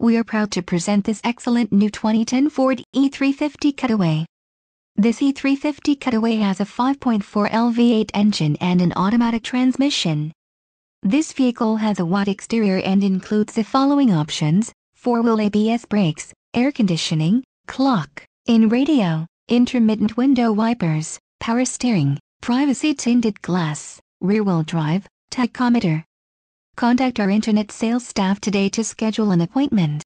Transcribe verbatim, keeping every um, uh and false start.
We are proud to present this excellent new twenty ten Ford E three fifty Cutaway. This E three fifty Cutaway has a five point four liter V eight engine and an automatic transmission. This vehicle has a white exterior and includes the following options: four-wheel A B S brakes, air conditioning, clock-in radio, intermittent window wipers, power steering, privacy tinted glass, rear-wheel drive, tachometer. Contact our internet sales staff today to schedule an appointment.